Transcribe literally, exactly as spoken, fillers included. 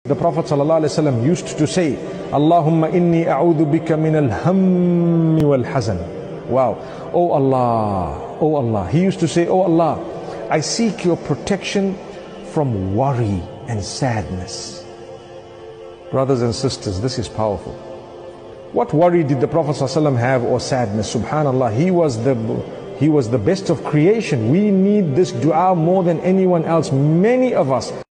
The Prophet ﷺ used to say, Allahumma inni a'udhu bika min al-hammi wal-hazan. Wow. Oh Allah, oh Allah. He used to say, oh Allah, I seek your protection from worry and sadness. Brothers and sisters, this is powerful. What worry did the Prophet ﷺ have, or sadness? Subhanallah, he was the he was the best of creation. We need this dua more than anyone else. Many of us